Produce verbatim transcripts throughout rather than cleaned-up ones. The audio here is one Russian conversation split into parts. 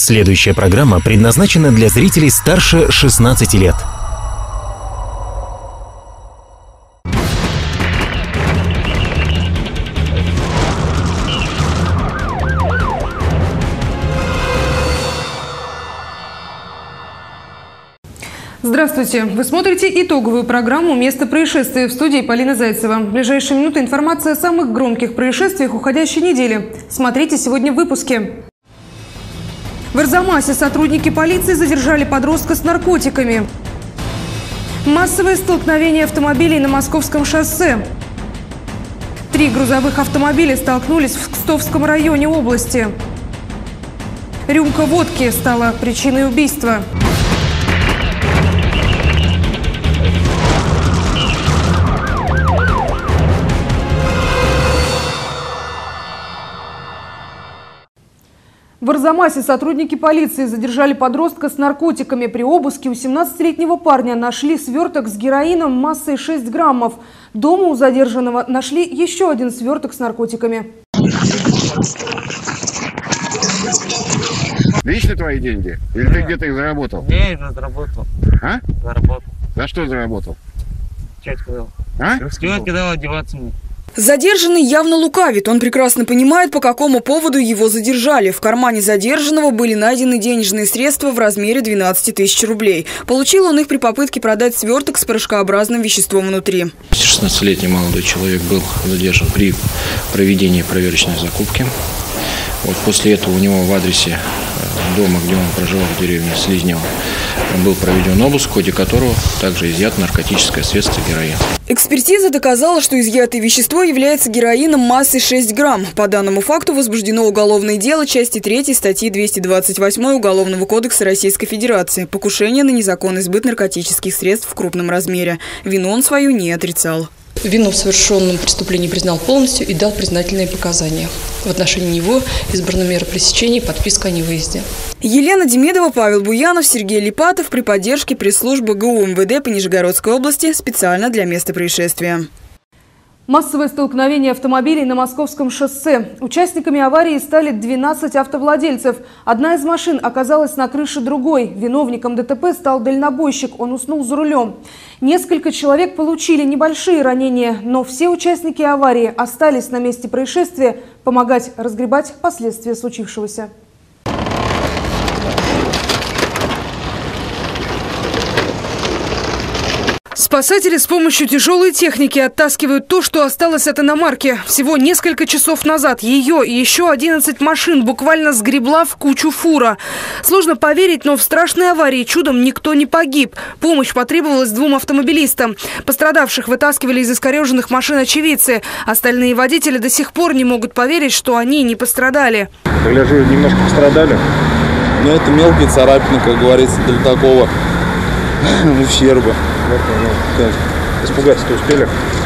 Следующая программа предназначена для зрителей старше шестнадцати лет. Здравствуйте! Вы смотрите итоговую программу «Место происшествия». В студии Полина Зайцева. В ближайшие минуты информация о самых громких происшествиях уходящей недели. Смотрите сегодня в выпуске. В Арзамасе сотрудники полиции задержали подростка с наркотиками. Массовое столкновение автомобилей на Московском шоссе. Три грузовых автомобиля столкнулись в Кстовском районе области. Рюмка водки стала причиной убийства. В Арзамасе сотрудники полиции задержали подростка с наркотиками. При обыске у семнадцатилетнего парня нашли сверток с героином массой шесть граммов. Дома у задержанного нашли еще один сверток с наркотиками. Лично твои деньги? Или ты где-то их заработал? Не, я заработал. А? Заработал. За что заработал? Четко дал. А? Четко дал одеваться мне. Задержанный явно лукавит. Он прекрасно понимает, по какому поводу его задержали. В кармане задержанного были найдены денежные средства в размере двенадцати тысяч рублей. Получил он их при попытке продать сверток с порошкообразным веществом внутри. шестнадцатилетний молодой человек был задержан при проведении проверочной закупки. Вот после этого у него в адресе дома, где он проживал, в деревне Слизнево, был проведен обыск, в ходе которого также изъято наркотическое средство героин. Экспертиза доказала, что изъятое вещество является героином массой шесть грамм. По данному факту возбуждено уголовное дело части третьей статьи двести двадцать восемь Уголовного кодекса Российской Федерации «Покушение на незаконный сбыт наркотических средств в крупном размере». Вину он свою не отрицал. Вину в совершенном преступлении признал полностью и дал признательные показания. В отношении него избрана мера пресечения и подписка о невыезде. Елена Демидова, Павел Буянов, Сергей Липатов при поддержке пресс-службы ГУ МВД по Нижегородской области специально для места происшествия. Массовое столкновение автомобилей на Московском шоссе. Участниками аварии стали двенадцать автовладельцев. Одна из машин оказалась на крыше другой. Виновником ДТП стал дальнобойщик. Он уснул за рулем. Несколько человек получили небольшие ранения, но все участники аварии остались на месте происшествия помогать разгребать последствия случившегося. Спасатели с помощью тяжелой техники оттаскивают то, что осталось от иномарки. Всего несколько часов назад ее и еще одиннадцать машин буквально сгребла в кучу фура. Сложно поверить, но в страшной аварии чудом никто не погиб. Помощь потребовалась двум автомобилистам. Пострадавших вытаскивали из искореженных машин очевидцы. Остальные водители до сих пор не могут поверить, что они не пострадали. Гляжу, немножко пострадали. Но это мелкие царапины, как говорится, для такого ущерба. Испугаться-то успели?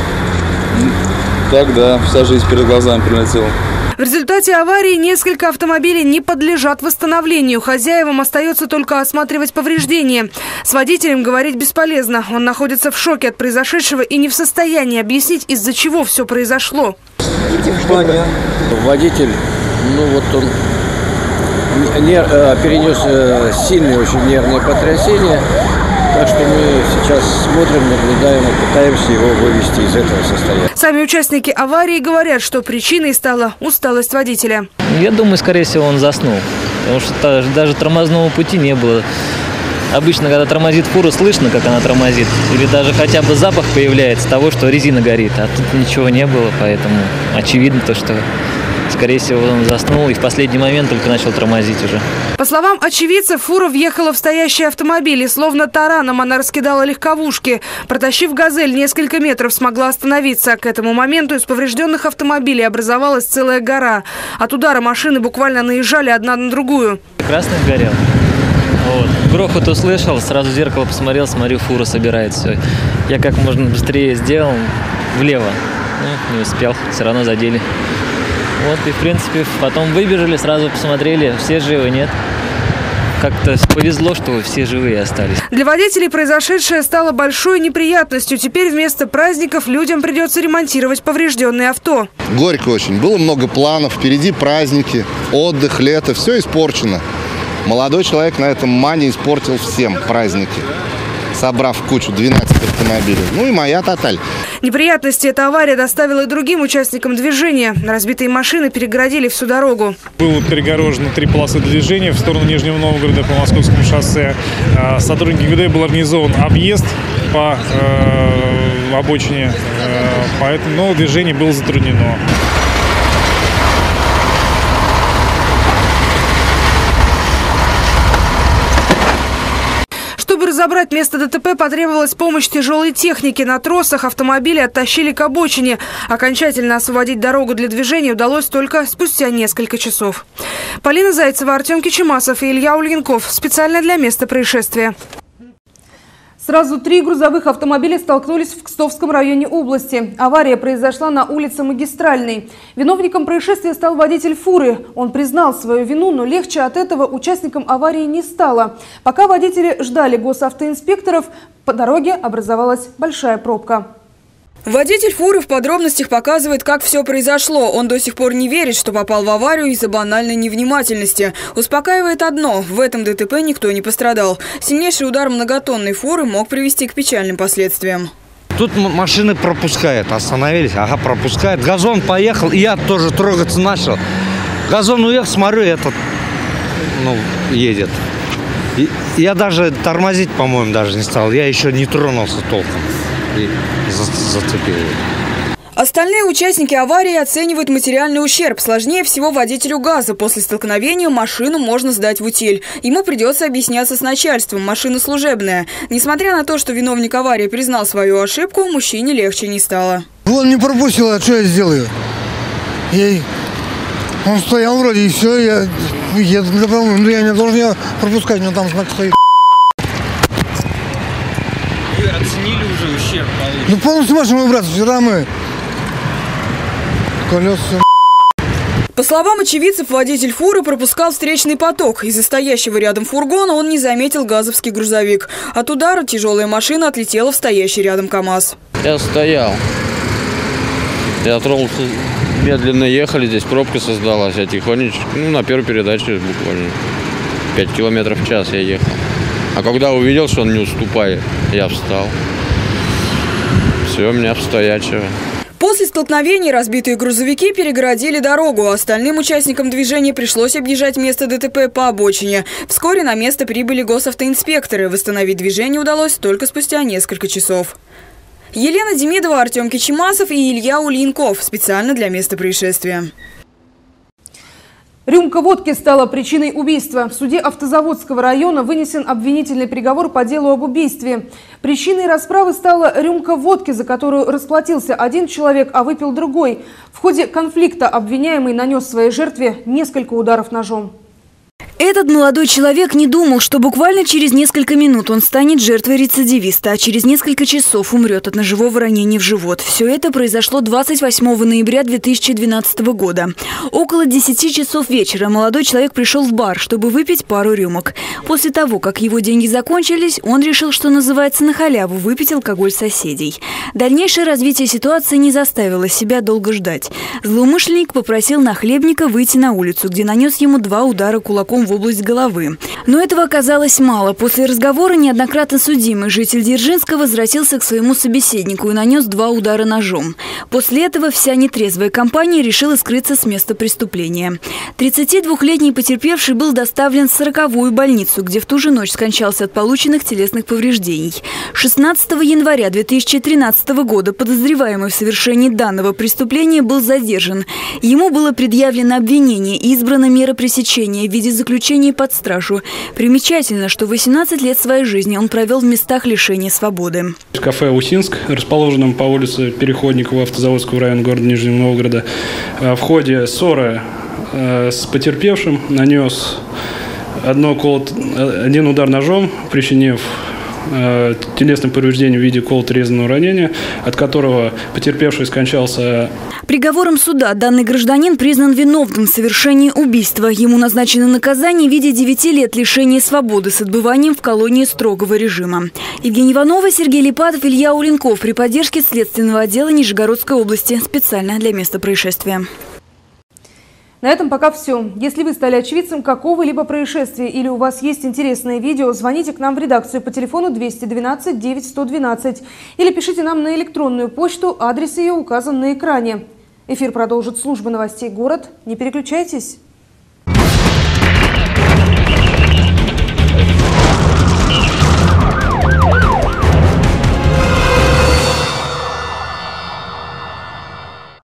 Так, да, вся жизнь перед глазами прилетела. В результате аварии несколько автомобилей не подлежат восстановлению. Хозяевам остается только осматривать повреждения. С водителем говорить бесполезно. Он находится в шоке от произошедшего и не в состоянии объяснить, из-за чего все произошло. Понятно. Водитель, ну вот он нер, перенес сильное очень нервное потрясение. Так что мы сейчас смотрим, наблюдаем и пытаемся его вывести из этого состояния. Сами участники аварии говорят, что причиной стала усталость водителя. Я думаю, скорее всего, он заснул. Потому что даже тормозного пути не было. Обычно, когда тормозит фура, слышно, как она тормозит. Или даже хотя бы запах появляется того, что резина горит. А тут ничего не было, поэтому очевидно то, что... Скорее всего, он заснул и в последний момент только начал тормозить уже. По словам очевидцев, фура въехала в стоящий автомобиль, и словно тараном она раскидала легковушки. Протащив «Газель» несколько метров, смогла остановиться. К этому моменту из поврежденных автомобилей образовалась целая гора. От удара машины буквально наезжали одна на другую. Красный горел. Вот. Грохот услышал, сразу в зеркало посмотрел, смотрю, фура собирает все. Я как можно быстрее сделал влево. Ну, не успел, все равно задели. Вот, и в принципе, потом выбежали, сразу посмотрели, все живы, нет. Как-то повезло, что все живые остались. Для водителей произошедшее стало большой неприятностью. Теперь вместо праздников людям придется ремонтировать поврежденные авто. Горько очень. Было много планов, впереди праздники, отдых, лето, все испорчено. Молодой человек на этом мане испортил всем праздники, собрав в кучу двенадцать автомобилей. Ну и моя «Тоталь». Неприятности эта авария доставила и другим участникам движения. Разбитые машины перегородили всю дорогу. Было перегорожено три полосы движения в сторону Нижнего Новгорода по Московскому шоссе. Сотрудники ГИБДД был организован объезд по э, обочине, э, поэтому но движение было затруднено. Чтобы разобрать место ДТП, потребовалась помощь тяжелой техники. На тросах автомобили оттащили к обочине. Окончательно освободить дорогу для движения удалось только спустя несколько часов. Полина Зайцева, Артем Кичемасов и Илья Ульянков. Специально для места происшествия. Сразу три грузовых автомобиля столкнулись в Кстовском районе области. Авария произошла на улице Магистральной. Виновником происшествия стал водитель фуры. Он признал свою вину, но легче от этого участникам аварии не стало. Пока водители ждали госавтоинспекторов, по дороге образовалась большая пробка. Водитель фуры в подробностях показывает, как все произошло. Он до сих пор не верит, что попал в аварию из-за банальной невнимательности. Успокаивает одно – в этом ДТП никто не пострадал. Сильнейший удар многотонной фуры мог привести к печальным последствиям. Тут машины пропускают, остановились, ага, пропускают. Газон поехал, и я тоже трогаться начал. Газон уехал, смотрю, этот, ну, едет. И я даже тормозить, по-моему, даже не стал. Я еще не тронулся толком. И зацепил. Остальные участники аварии оценивают материальный ущерб. Сложнее всего водителю ГАЗа. После столкновения машину можно сдать в утиль. Ему придется объясняться с начальством. Машина служебная. Несмотря на то, что виновник аварии признал свою ошибку, мужчине легче не стало. Он не пропустил, а что я сделаю? Я... Он стоял вроде, и все. Я, я, ну, я не должен я пропускать, но там знак стоит. Вы оценили уже ущерб? Ну полностью машину, брат, вчера мы... Колеса. По словам очевидцев, водитель фуры пропускал встречный поток. Из-за стоящего рядом фургона он не заметил газовский грузовик. От удара тяжелая машина отлетела в стоящий рядом КАМАЗ. Я стоял. Я тронулся, медленно ехали, здесь пробка создалась. Я тихонечко, ну, на первой передаче буквально пять километров в час я ехал. А когда увидел, что он не уступает, я встал. Все, у меня стоячего. После столкновений разбитые грузовики перегородили дорогу. Остальным участникам движения пришлось объезжать место ДТП по обочине. Вскоре на место прибыли госавтоинспекторы. Восстановить движение удалось только спустя несколько часов. Елена Демидова, Артем Кичемасов и Илья Ульянков. Специально для места происшествия. Рюмка водки стала причиной убийства. В суде Автозаводского района вынесен обвинительный приговор по делу об убийстве. Причиной расправы стала рюмка водки, за которую расплатился один человек, а выпил другой. В ходе конфликта обвиняемый нанес своей жертве несколько ударов ножом. Этот молодой человек не думал, что буквально через несколько минут он станет жертвой рецидивиста, а через несколько часов умрет от ножевого ранения в живот. Все это произошло двадцать восьмого ноября две тысячи двенадцатого года. Около десяти часов вечера молодой человек пришел в бар, чтобы выпить пару рюмок. После того, как его деньги закончились, он решил, что называется, на халяву выпить алкоголь соседей. Дальнейшее развитие ситуации не заставило себя долго ждать. Злоумышленник попросил нахлебника выйти на улицу, где нанес ему два удара кулаком в область головы. Но этого оказалось мало. После разговора неоднократно судимый житель Дзержинска возвратился к своему собеседнику и нанес два удара ножом. После этого вся нетрезвая компания решила скрыться с места преступления. тридцатидвухлетний потерпевший был доставлен в сороковую больницу, где в ту же ночь скончался от полученных телесных повреждений. шестнадцатого января две тысячи тринадцатого года подозреваемый в совершении данного преступления был задержан. Ему было предъявлено обвинение и избрана мера пресечения в виде заключения под стражу. Примечательно, что восемнадцать лет своей жизни он провел в местах лишения свободы. В кафе «Усинск», расположенном по улице Переходникова Автозаводского района города Нижнего Новгорода, в ходе ссоры с потерпевшим нанес одно колот, один удар ножом, причинив телесным повреждением в виде колото-резаного ранения, от которого потерпевший скончался. Приговором суда данный гражданин признан виновным в совершении убийства. Ему назначено наказание в виде девяти лет лишения свободы с отбыванием в колонии строгого режима. Евгения Иванова, Сергей Липатов, Илья Ульянков при поддержке Следственного отдела Нижегородской области. Специально для места происшествия. На этом пока все. Если вы стали очевидцем какого-либо происшествия или у вас есть интересное видео, звоните к нам в редакцию по телефону двести двенадцать девять сто двенадцать или пишите нам на электронную почту, адрес ее указан на экране. Эфир продолжит служба новостей «Город». Не переключайтесь.